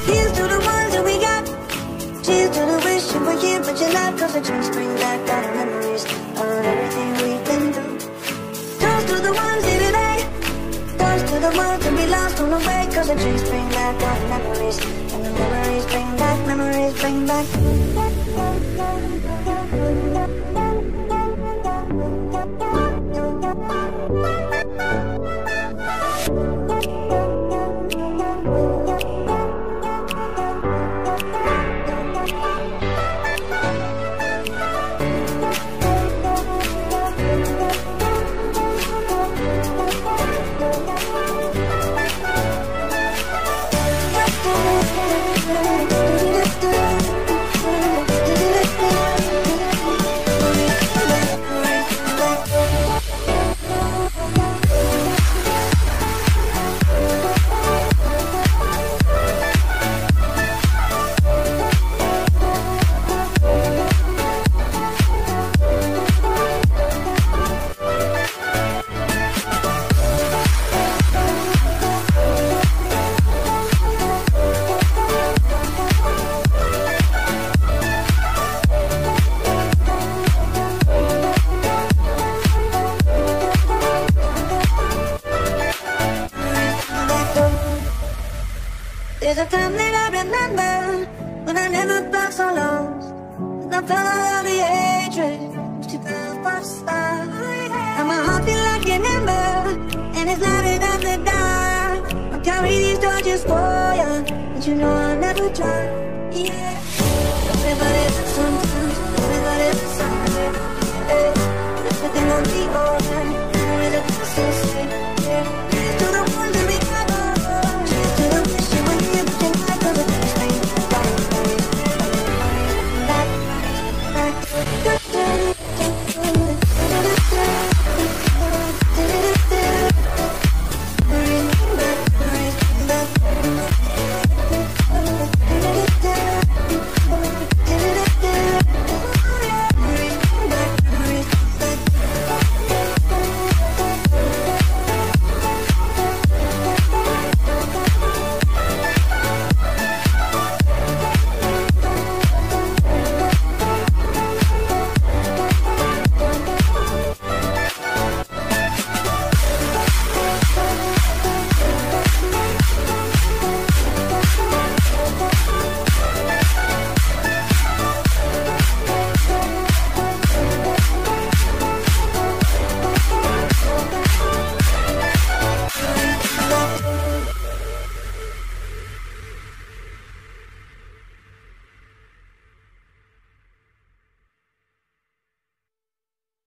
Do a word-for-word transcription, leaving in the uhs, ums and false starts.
Here's to the ones that we got. Cheers to the wish you were here but you're not. Cause the drinks bring back all the memories of everything we've been through. Toast to the ones here today. Toast to the ones that we lost on the way. Cause the drinks bring back all the memories. And the memories bring back, memories bring back. There's a time that I remember when I never felt so lost, and I felt all the hatred to the first star. And my heart feel like an ember, and it's lighted up the dark. I'll carry these torches for you, but you know